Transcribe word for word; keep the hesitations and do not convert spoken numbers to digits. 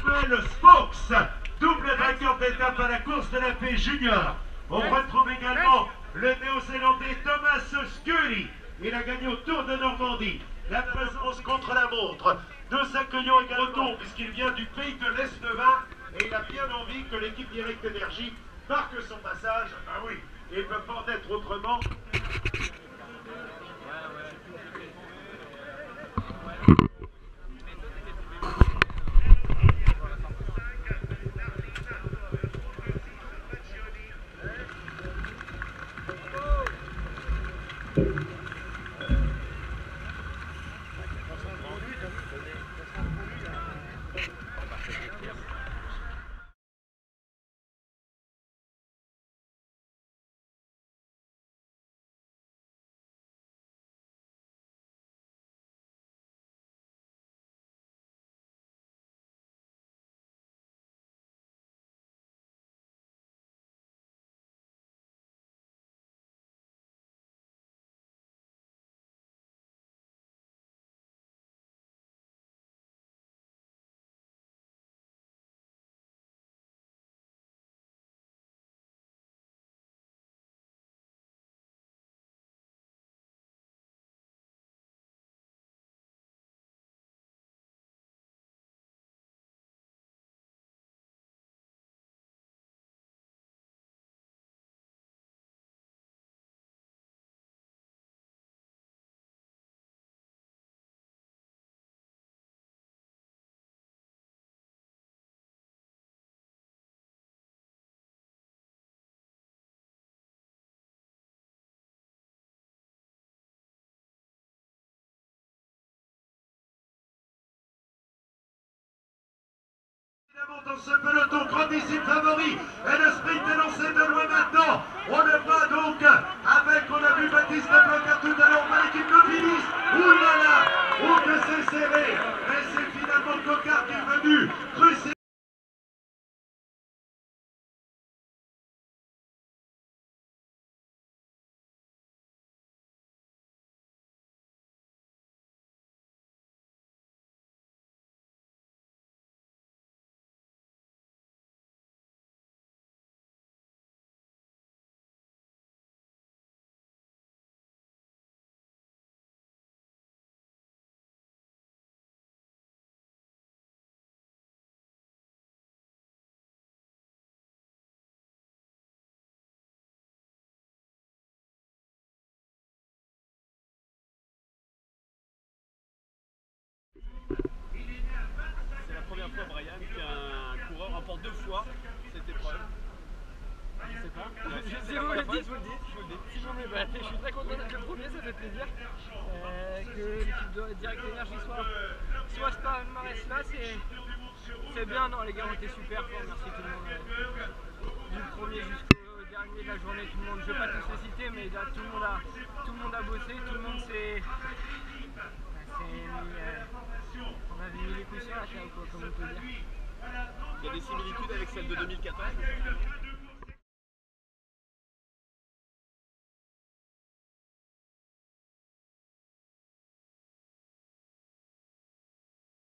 Maxwell Spokes, double vainqueur d'étape à la course de la paix junior. On retrouve également le néo-zélandais Thomas Scully. Il a gagné au Tour de Normandie. La présence contre la montre. Nous accueillons également retour puisqu'il vient du pays de l'Est-Vin et il a bien envie que l'équipe Direct Énergie marque son passage. Ah oui, il ne peut pas en être autrement. Dans ce peloton, grandissime favori, et le sprint est lancé de loin maintenant. On le voit donc avec, on a vu Baptiste Blocard tout à l'heure, on voit l'équipe de Finis. Ouh là là, oh que c'est serré, mais c'est finalement Cocard qui est venu crucifier. C'est la première fois, Brian, qu'un coureur remporte deux fois cette épreuve. Je sais pas. Ouais, Je, c'est si la vous me le première dites, fois, je vous le dis. je vous le dis. Si vous me le dites, je suis très content d'être le premier, ça fait plaisir. Euh, que l'équipe de Direct Énergie soit, soit ce palmarès là, c'est bien. Non, les gars ont été super forts, merci tout le monde. Euh, du premier jusqu'au dernier de la journée, tout le monde, je ne vais pas tous les citer, mais là, tout, le monde a, tout le monde a bossé, tout le monde s'est. Euh, on avait mis les coussins là, comme on peut dire. Il y a des similitudes avec celle de deux mille quatorze.